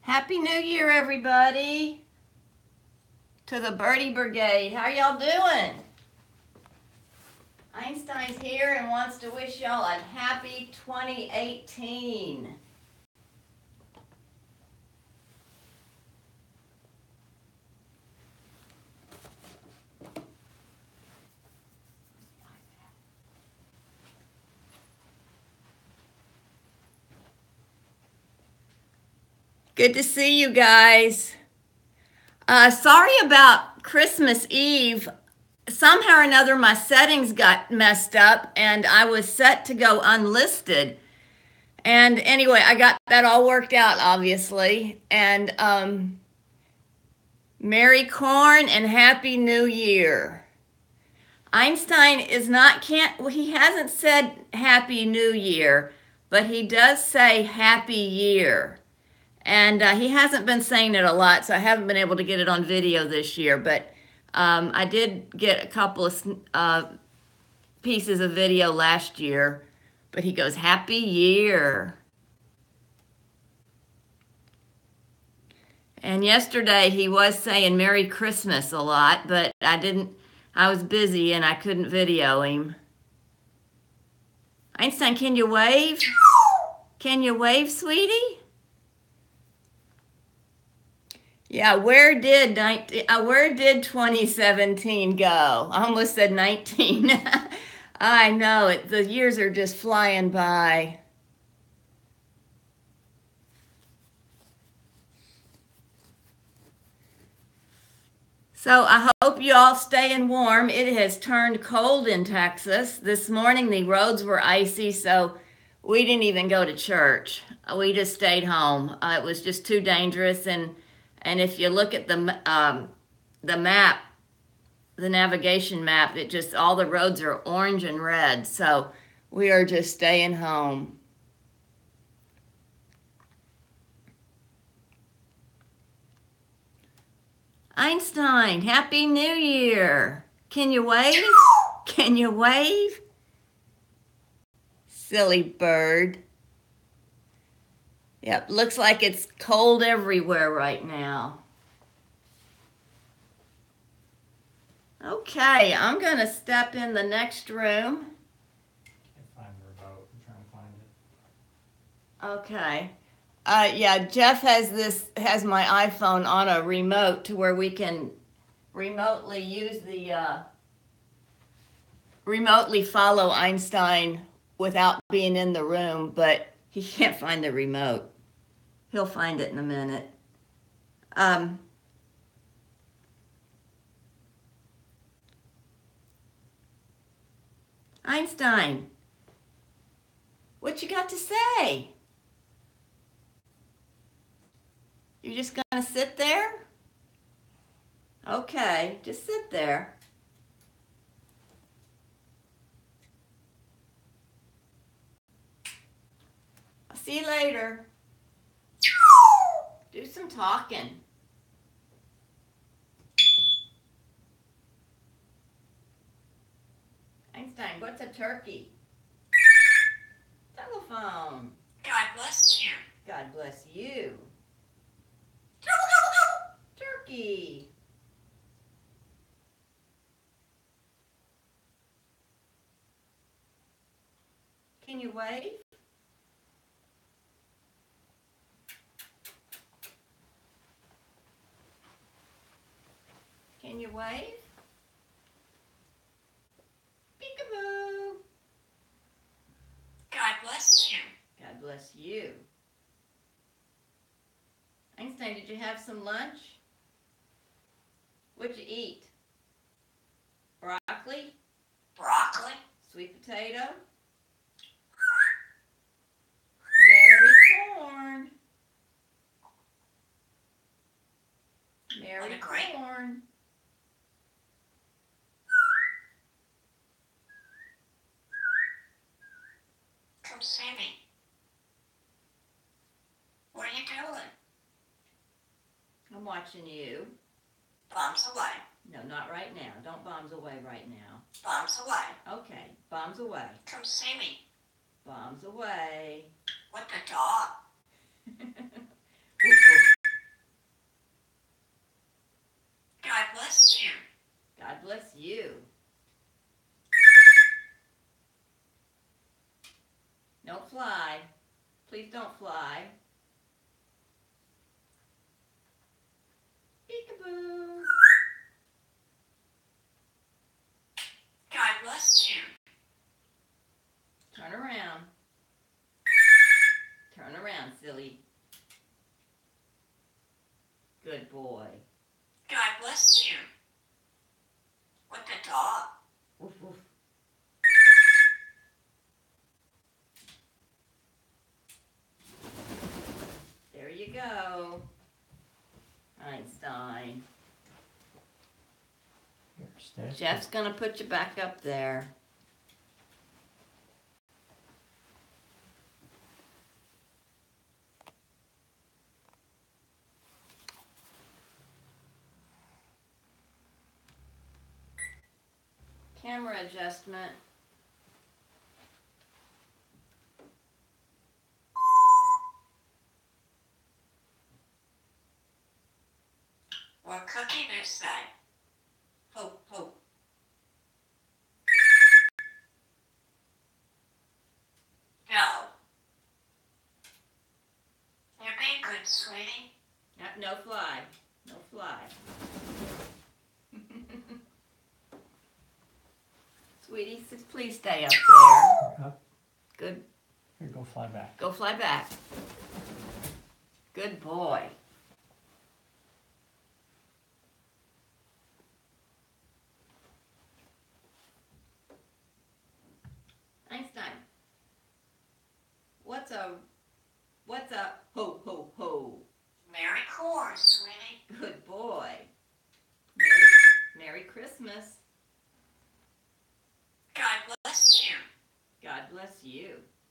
Happy New Year, everybody, to the Birdie Brigade. How y'all doing? Einstein's here and wants to wish y'all a happy 2018. Good to see you guys. Sorry about Christmas Eve. Somehow or another, my settings got messed up and I was set to go unlisted. And anyway, I got that all worked out, obviously. And Merry Corn and Happy New Year. Einstein he hasn't said Happy New Year, but he does say Happy Year. And he hasn't been saying it a lot, so I haven't been able to get it on video this year. But I did get a couple of pieces of video last year. But he goes, Happy Year. And yesterday he was saying Merry Christmas a lot, but I was busy and I couldn't video him. Einstein, can you wave? Can you wave, sweetie? Yeah, where did 2017 go? I almost said 19. I know it. The years are just flying by. So I hope you all staying warm. It has turned cold in Texas. This morning the roads were icy, so we didn't even go to church. We just stayed home. It was just too dangerous. And if you look at the map, the navigation map, all the roads are orange and red. So we are just staying home. Einstein, Happy New Year. Can you wave? Can you wave? Silly bird. Yep, looks like it's cold everywhere right now. Okay, I'm going to step in the next room. Can't find the remote. I'm trying to find it. Okay. Yeah, Jeff has my iPhone on a remote to where we can remotely use remotely follow Einstein without being in the room, but he can't find the remote. He'll find it in a minute. Einstein, what you got to say? You're just gonna sit there? Okay, just sit there. I'll see you later. Do some talking. Einstein, what's a turkey? Telephone. God bless you. God bless you. Turkey. Can you wave? Can you wave? Peekaboo. God bless you. God bless you. Einstein, did you have some lunch? What'd you eat? Broccoli? Broccoli. Sweet potato? Merry corn. Merry corn. Come see me. What are you doing? I'm watching you. Bombs away. No, not right now. Don't bombs away right now. Bombs away. Okay, bombs away. Come see me. Bombs away. With the dog. Don't fly. Please don't fly. Peekaboo. God bless you. Turn around. Turn around, silly. Good boy. God bless you. What the dog? Woof, woof. There you go, Einstein. Here, stay. Jeff's gonna put you back up there. Camera adjustment. What cookie is that? Ho, ho. No. You're being good, sweetie. No fly. No fly. Sweetie, please stay up there. Up. Good. Here, go fly back. Go fly back. Good boy. Einstein. What's a ho ho ho? Merry Course, sweetie. Good boy. Merry Christmas. God bless you. God bless you.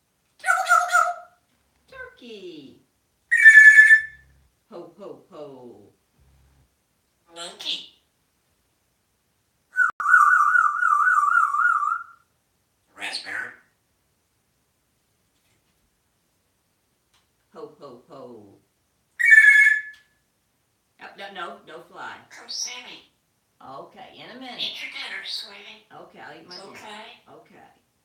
Turkey. Ho ho ho. Monkey. Raspberry. Ho ho ho. Oh, no fly. Come see me. Okay, in a minute. Eat your dinner, sweetie. Okay, I'll eat my It's dinner. okay. Okay.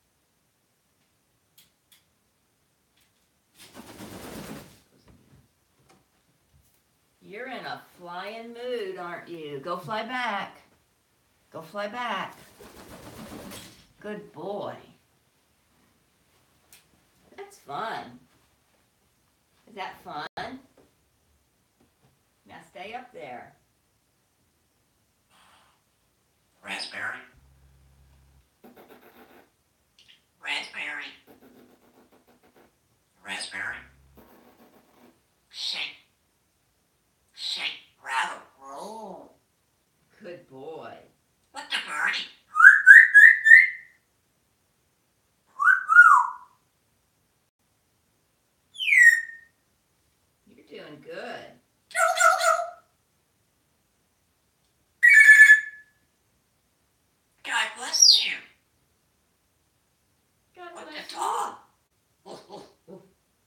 You're in a flying mood, aren't you? Go fly back. Go fly back. Good boy. That's fun. Is that fun? Now stay up there. Raspberry. Raspberry. Raspberry. Shake. Shake. Rattle. Roll. Good boy. What the birdie? You're doing good. God bless you. God What bless the you. dog? Woof, woof, woof.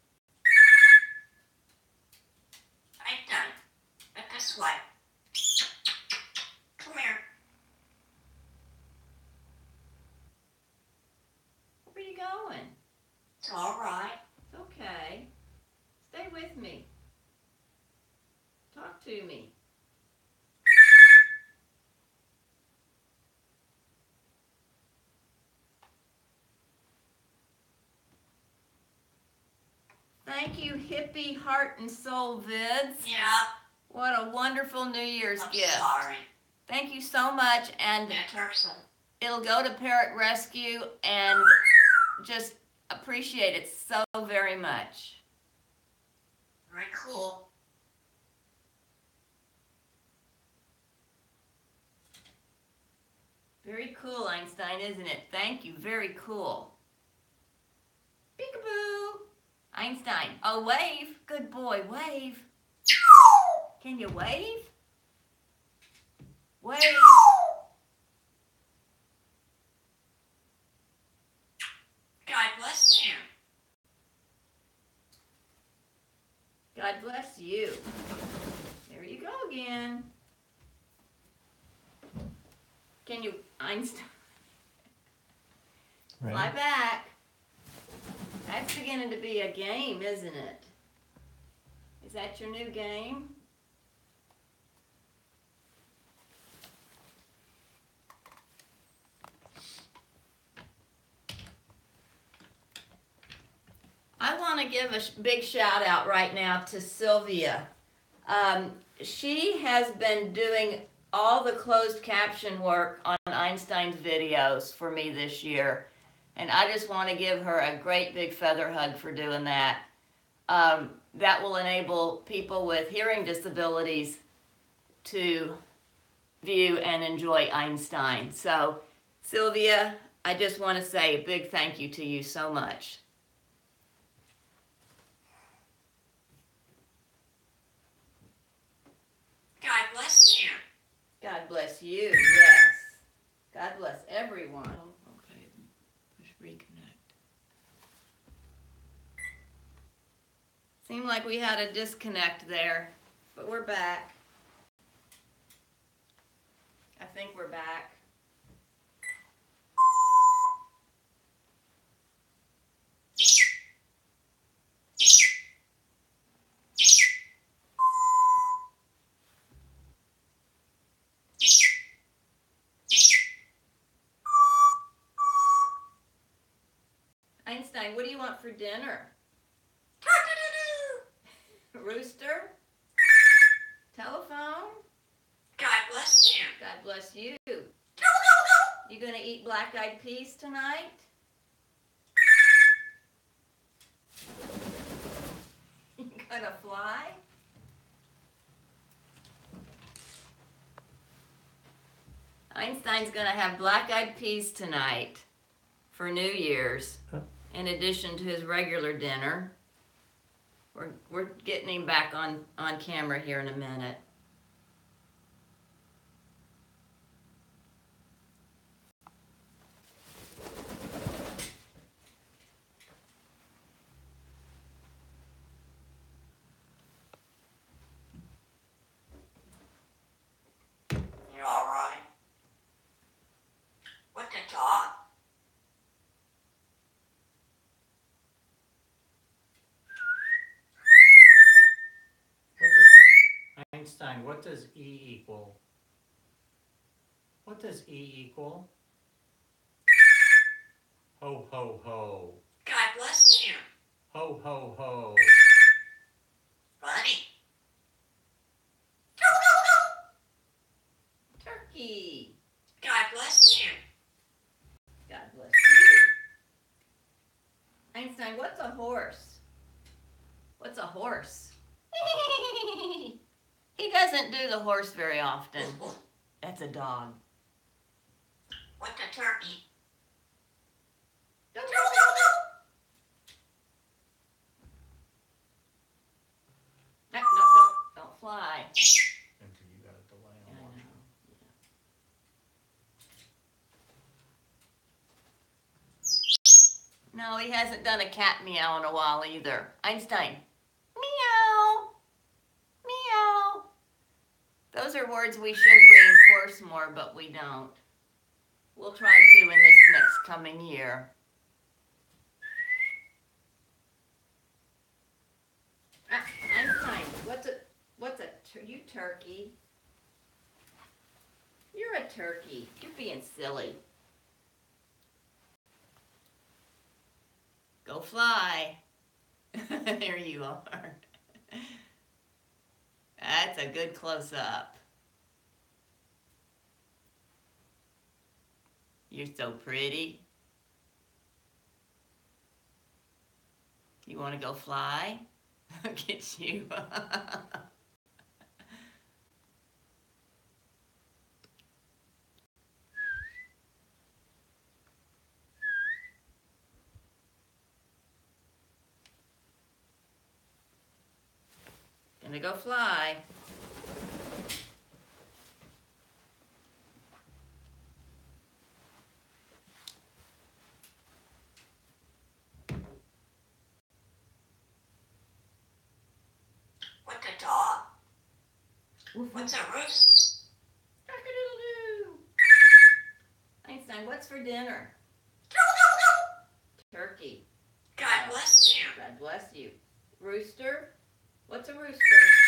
I'm done. But this way. Come here. Where are you going? It's all right. It's okay. Stay with me. Talk to me. Thank you, hippie heart and soul vids. Yeah. What a wonderful New Year's I'm gift. sorry. Thank you so much, and Peterson. it'll go to Parrot Rescue, and just appreciate it so very much. Very cool. Very cool, Einstein, isn't it? Thank you. Very cool. Peekaboo. Einstein. Oh, wave. Good boy. Wave. Can you wave? Wave. God bless you. God bless you. There you go again. Can you, Einstein, Ready? fly back? That's beginning to be a game, isn't it? Is that your new game? I want to give a big shout out right now to Sylvia. She has been doing all the closed caption work on Einstein's videos for me this year. And I just want to give her a great big feather hug for doing that. That will enable people with hearing disabilities to view and enjoy Einstein. So, Sylvia, I just want to say a big thank you to you so much. God bless you. God bless you, yes. God bless everyone. Oh, okay, push reconnect. Seemed like we had a disconnect there, but we're back. I think we're back. Einstein, what do you want for dinner? Rooster? Telephone? God bless you. God bless you. You gonna eat black-eyed peas tonight? You gonna fly? Einstein's gonna have black-eyed peas tonight for New Year's, in addition to his regular dinner. We're getting him back on camera here in a minute. You're all right. What the dog? Einstein, what does E equal? What does E equal? Ho, ho, ho. God bless you. Ho, ho, ho. Buddy. Turkey. God bless you. God bless you. Einstein, what's a horse? What's a horse? He doesn't do the horse very often. That's a dog. What the turkey? No, don't fly. You got a delay on one. No, he hasn't done a cat meow in a while either. Einstein. Meow. Meow. Those are words we should reinforce more, but we don't. We'll try to in this next coming year. Einstein, you turkey? You're a turkey. You're being silly. Go fly. There you are. That's a good close-up. You're so pretty. You want to go fly? Look at you. Gonna go fly. What the dog? What's a roost? Cock-a-doodle-doo. Einstein, what's for dinner? Turkey. God bless you. God bless you. Rooster? What's a rooster?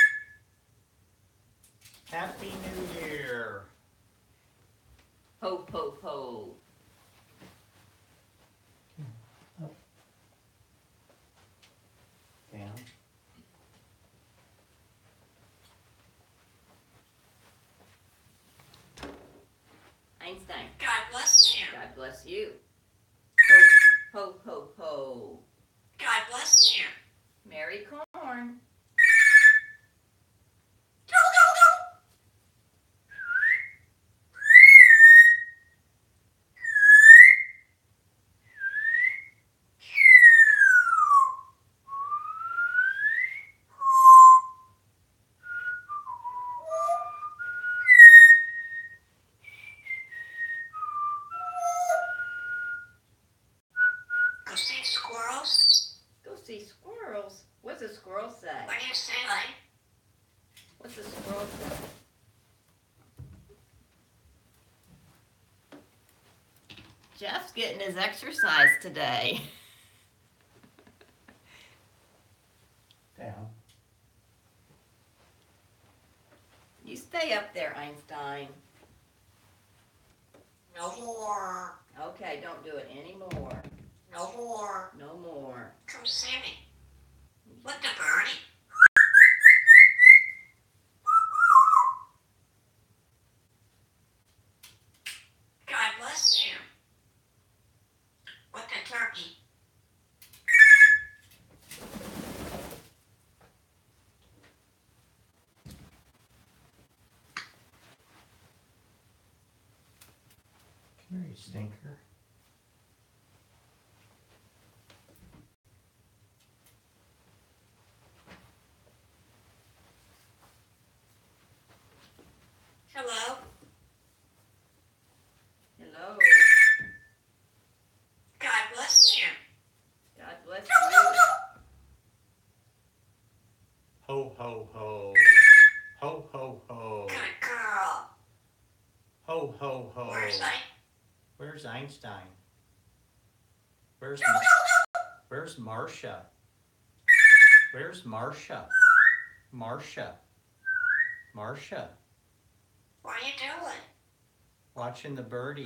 Happy New Year. Ho, ho, ho. Up. Down. Einstein. God bless you. God bless you. Ho, ho, ho, ho. God bless you. Merry corn. Go see squirrels. Go see squirrels. What's a squirrel say? What do you say, like? What's a squirrel say? Jeff's getting his exercise today. Down. You stay up there, Einstein. No more. Okay, don't do it anymore. No more. No more. Come see me. What the birdie? God bless you. What the turkey? Come here, you stinker. Hello? Hello. God bless you. God bless you. Ho, ho, ho. Ho, ho, ho. Good girl. Ho, ho, ho. Where's Einstein? Where's Marcia? Where's Marcia? Marcia. What are you doing? Watching the birdie.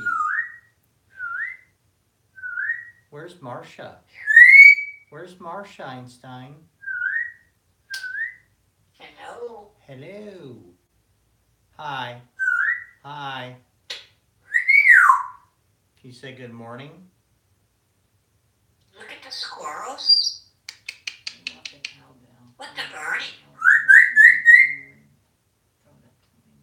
Where's Marcia? Where's Marcia, Einstein? Hello? Hello. Hi. Hi. Can you say good morning? Look at the squirrels. I want the cowbell. What the birdie? Throw that to me.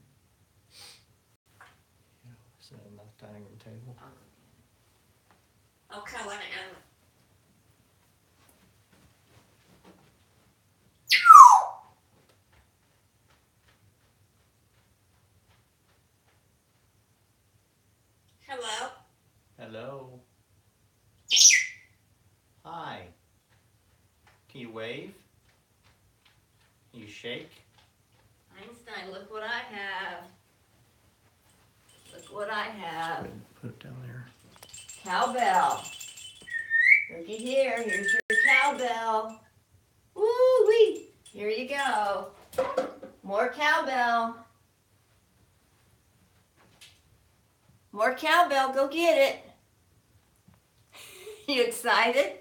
Is that enough dining room table? I'll go get it. Okay, let it go. Hello? Hello. Hi. Can you wave? Can you shake? Einstein, look what I have. Look what I have. Put it down there. Cowbell. Looky here. Here's your cowbell. Woo-wee. Here you go. More cowbell. More cowbell. Go get it. You excited?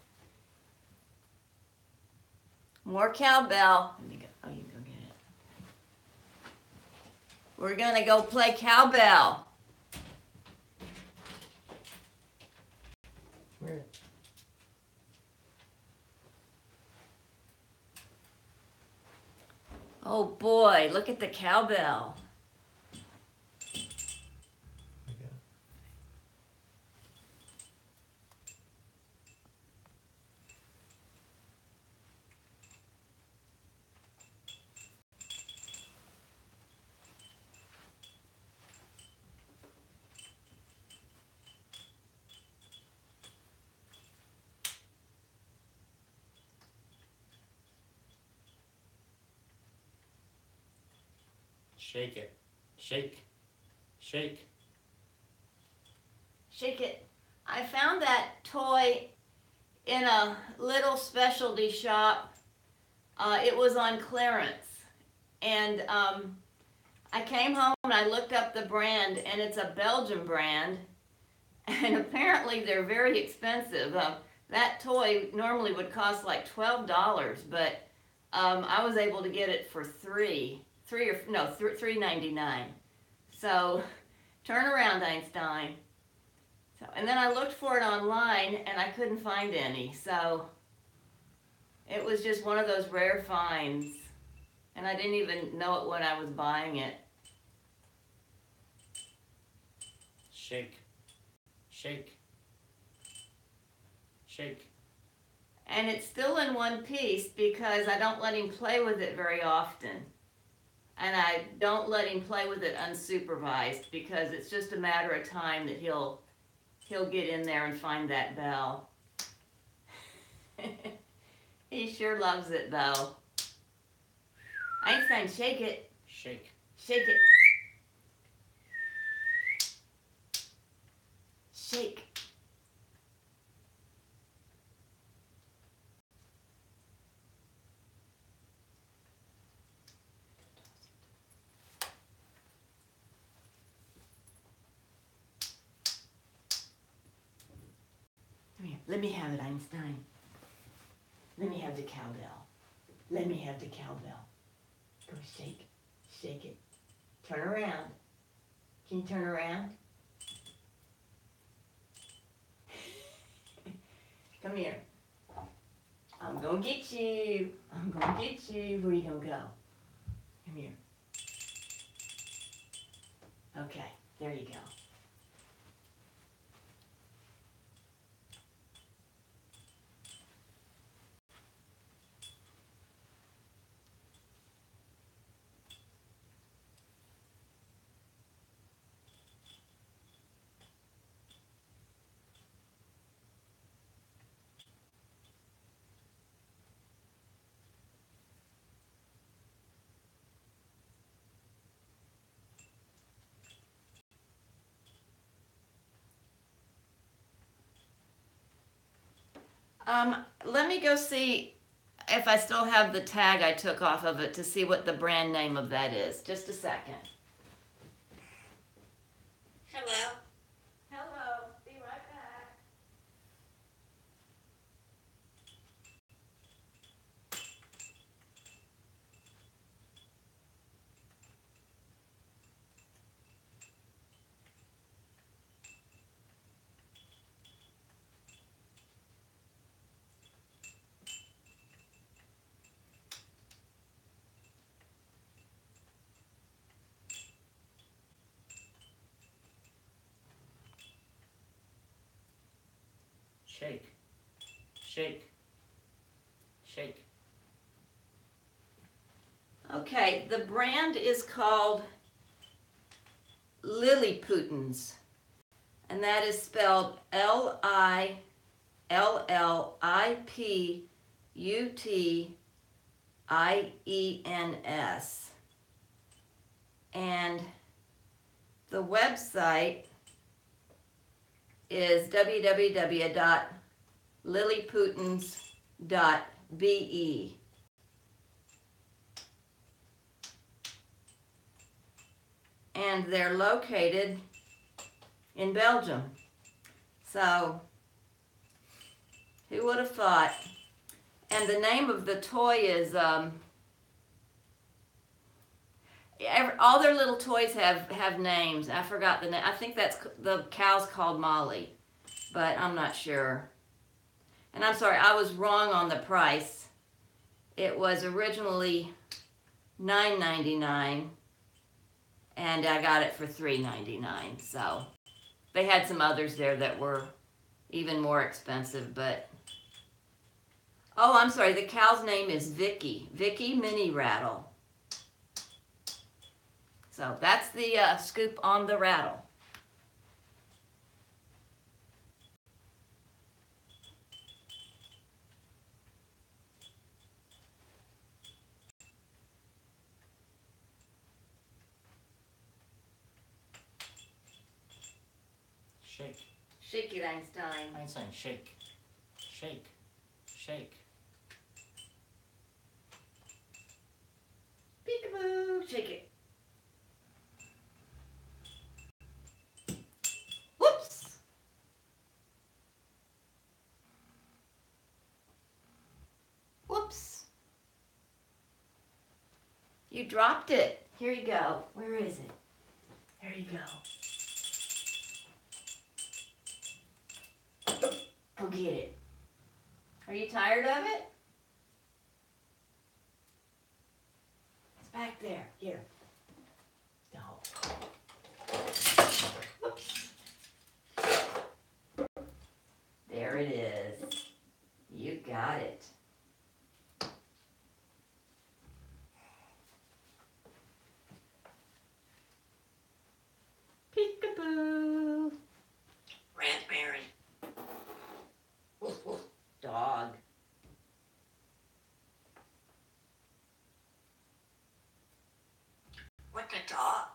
More cowbell. Let me go. Oh, you can go get it. We're going to go play cowbell. Where? Oh boy, look at the cowbell. Shake it. Shake. Shake. Shake it. I found that toy in a little specialty shop. It was on clearance. And I came home and I looked up the brand, and it's a Belgian brand. And apparently they're very expensive. That toy normally would cost like $12, but I was able to get it for $3.99. So turn around, Einstein. So, and then I looked for it online and I couldn't find any. So it was just one of those rare finds. And I didn't even know it when I was buying it. Shake. Shake. Shake. And it's still in one piece because I don't let him play with it very often. And I don't let him play with it unsupervised because it's just a matter of time that he'll get in there and find that bell. He sure loves it though. Einstein, shake it. Shake. Shake it. Shake. Come here. Let me have it, Einstein. Let me have the cowbell. Let me have the cowbell. Go shake. Shake it. Turn around. Can you turn around? Come here. I'm gonna get you. I'm gonna get you. Where you gonna go? Come here. Okay, there you go. Let me go see if I still have the tag I took off of it to see what the brand name of that is. Just a second. Hello. Hello, be right back. Shake. Shake. Shake. Okay, the brand is called Lilliputans, and that is spelled Lilliputins. And the website is www.lilliputans.be. And they're located in Belgium. So, who would have thought? And the name of the toy is, all their little toys have names. I forgot the name. I think that's, the cow's called Molly, but I'm not sure. And I'm sorry, I was wrong on the price. It was originally $9.99. And I got it for $3.99. So they had some others there that were even more expensive, but oh, I'm sorry, the cow's name is Vicky Mini Rattle. So that's the scoop on the rattle. Shake. Shake it, Einstein. Einstein, shake. Shake. Shake. Peekaboo. Shake it. Whoops. Whoops. You dropped it. Here you go. Where is it? There you go. Go get it. Are you tired of it? It's back there. Here. No. Whoops. There it is. You got it. Peekaboo. Raspberry. Dog. What the dog?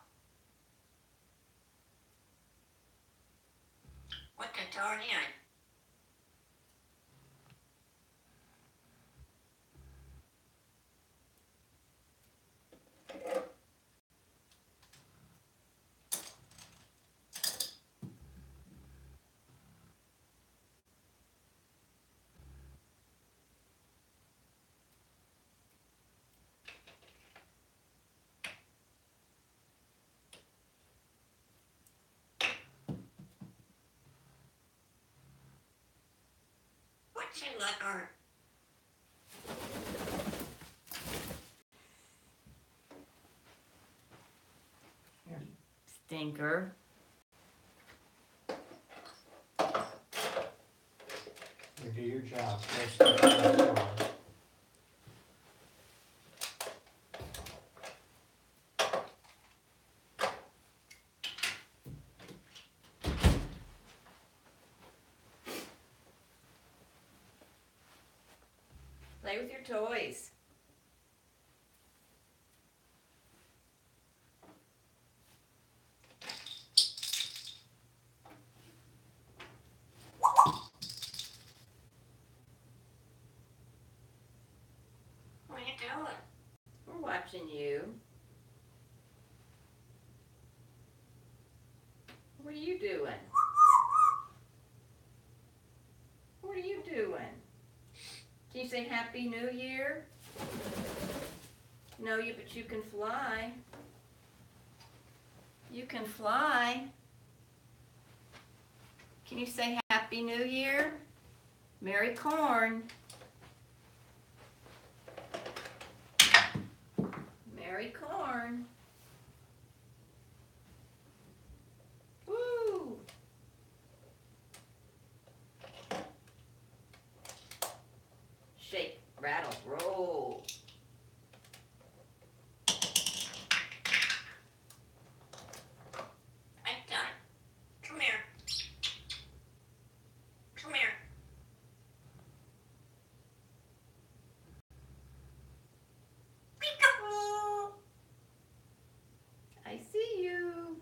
What the dog in? What's in that art? Stinker. You do your job. Go sit down. Play with your toys. What are you doing? We're watching you. What are you doing? What are you doing? Can you say Happy New Year? No, but you can fly. You can fly. Can you say Happy New Year? Merry Corn. Merry Corn. Woo! Shake, rattle, roll. I'm done. Come here. Come here. Peekaboo. I see you.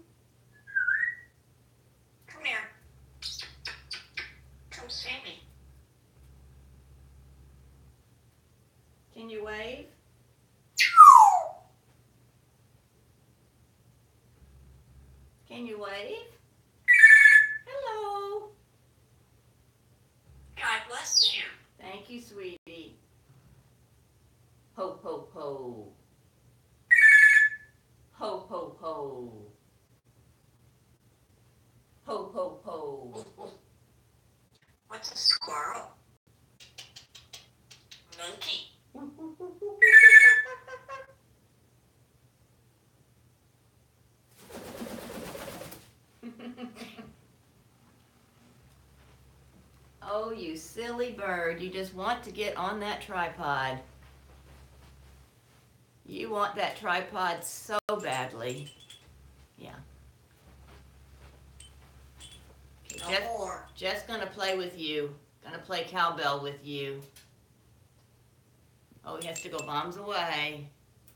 Come here. Come see me. Can you wave? Can you wave? Hello. God bless you. Thank you, sweetie. Ho, ho, ho. Ho, ho, ho. Ho, ho, ho. What's a squirrel? Monkey. Oh, you silly bird. You just want to get on that tripod. You want that tripod so badly. Yeah. Okay, No more. Jeff's gonna play with you. Gonna play cowbell with you. Oh, he has to go bombs away.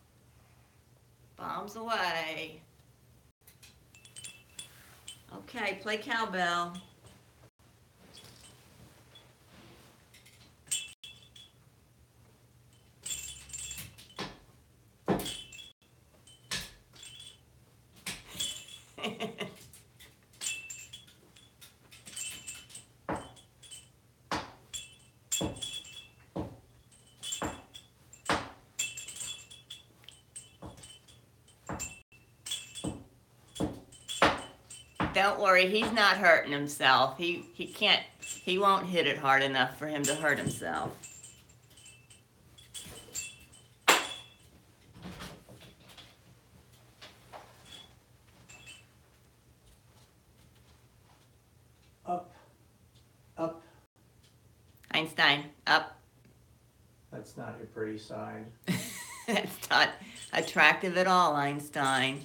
Bombs away. Okay, play cowbell. Don't worry, he's not hurting himself. He won't hit it hard enough for him to hurt himself. Up. Einstein, up. That's not your pretty side. That's not attractive at all, Einstein.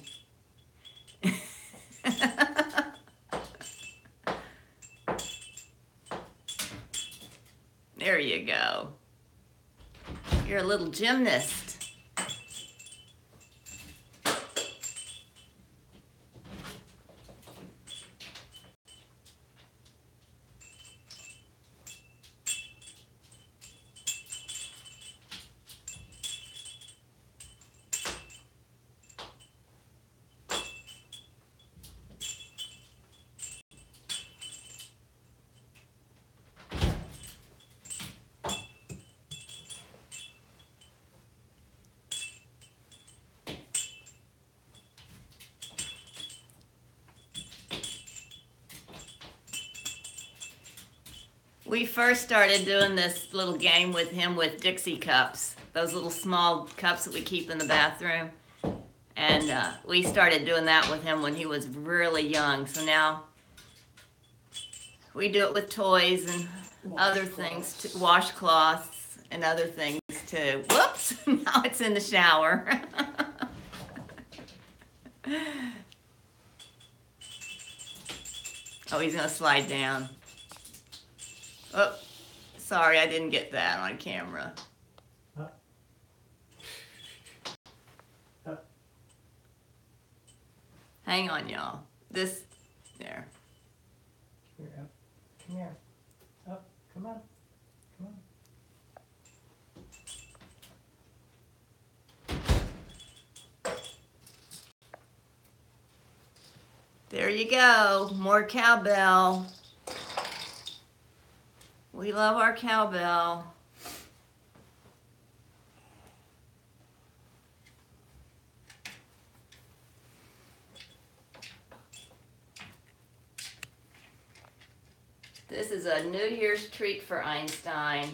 There you go. You're a little gymnast. We first started doing this little game with him with Dixie cups, those little small cups that we keep in the bathroom. And we started doing that with him when he was really young. So now we do it with toys and other things, washcloths and other things too. Whoops, now it's in the shower. Oh, he's gonna slide down. Oh, sorry, I didn't get that on camera. Hang on, y'all. There. Here, up. Come here. Up. Come on. Come on. There you go. More cowbell. We love our cowbell. This is a New Year's treat for Einstein.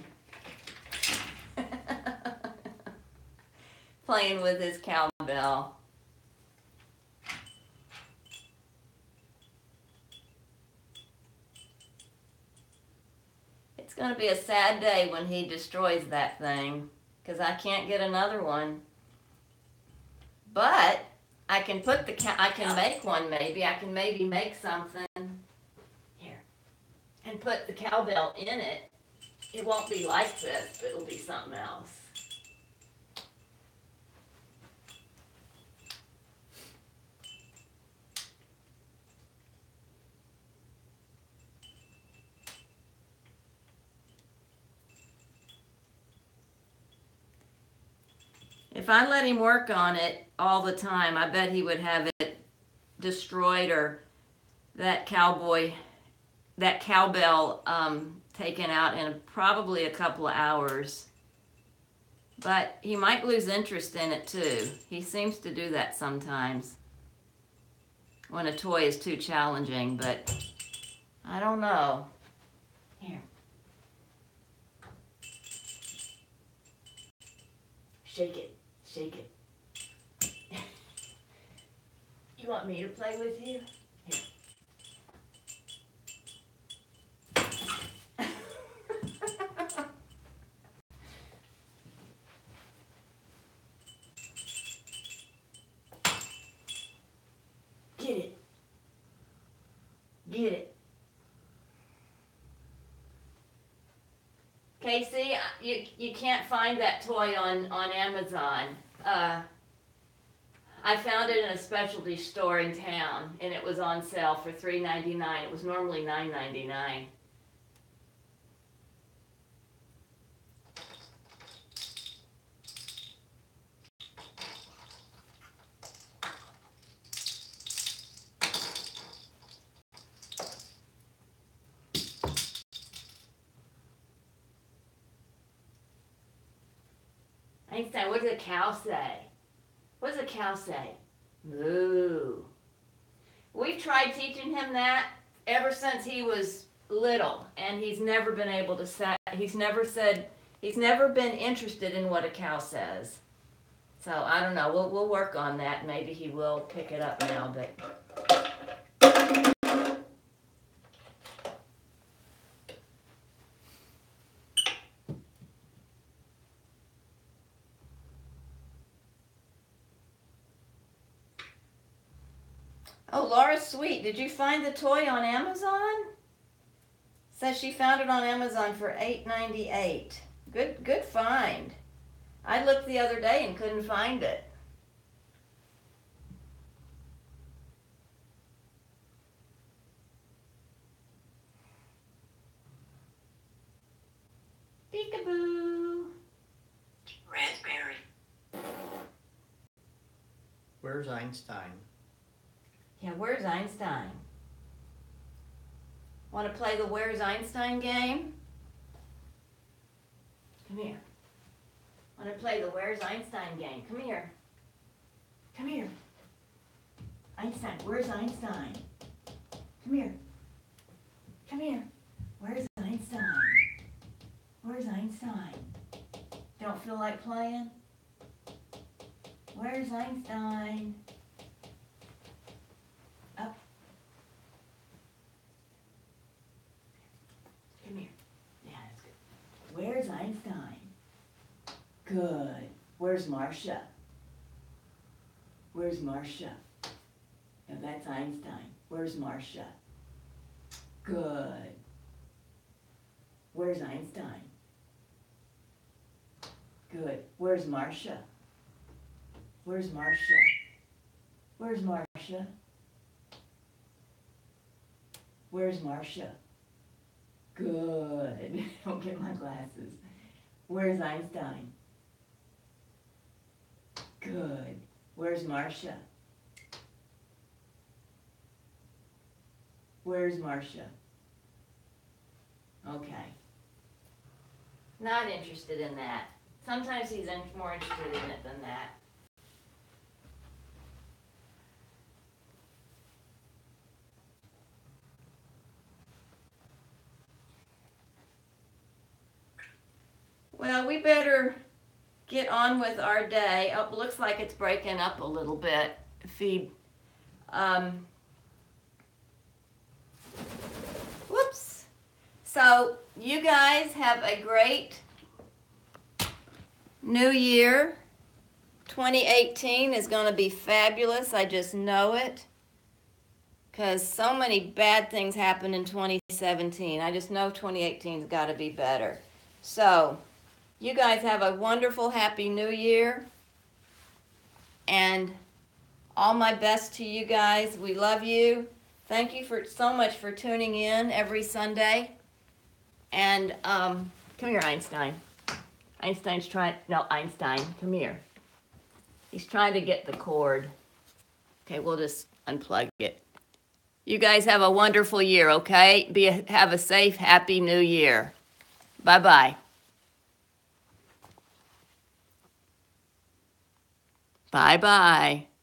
Playing with his cowbell. It's going to be a sad day when he destroys that thing, because I can't get another one. But I can I can make one maybe. I can maybe make something here and put the cowbell in it. It won't be like this, but it'll be something else. If I let him work on it all the time, I bet he would have it destroyed or that cowbell taken out in probably a couple of hours. But he might lose interest in it too. He seems to do that sometimes when a toy is too challenging, but I don't know. Here. Shake it. Shake it. You want me to play with you? Here. Get it. Get it. Casey, you can't find that toy on Amazon. I found it in a specialty store in town, and it was on sale for $3.99. It was normally $9.99. Einstein, what does a cow say? What does a cow say? Moo. We've tried teaching him that ever since he was little, and he's never been able to say, he's never been interested in what a cow says. So I don't know, we'll work on that. Maybe he will pick it up now, but. Oh, Laura's sweet. Did you find the toy on Amazon? Says she found it on Amazon for $8.98. Good find. I looked the other day and couldn't find it. Peekaboo. Raspberry. Where's Einstein? Yeah, where's Einstein? Want to play the Where's Einstein game? Come here. Want to play the Where's Einstein game? Come here. Come here. Einstein, where's Einstein? Come here. Come here. Where's Einstein? Where's Einstein? Don't feel like playing? Where's Einstein? Up. Come here. Yeah, that's good. Where's Einstein? Good. Where's Marcia? Where's Marcia? No, that's Einstein. Where's Marcia? Good. Where's Einstein? Good. Where's Marcia? Where's Marcia? Where's Marcia? Where's Marcia? Good. Don't get my glasses. Where's Einstein? Good. Where's Marcia? Where's Marcia? Okay. Not interested in that. Sometimes he's more interested in it than that. Well, we better get on with our day. Oh, looks like it's breaking up a little bit. Feed. Whoops. So you guys have a great New Year. 2018 is going to be fabulous. I just know it. Because so many bad things happened in 2017. I just know 2018's got to be better. So, you guys have a wonderful, happy New Year. And all my best to you guys. We love you. Thank you so much for tuning in every Sunday. And come here, Einstein. Einstein, come here. He's trying to get the cord. Okay, we'll just unplug it. You guys have a wonderful year, okay? Have a safe, happy New Year. Bye-bye. Bye-bye.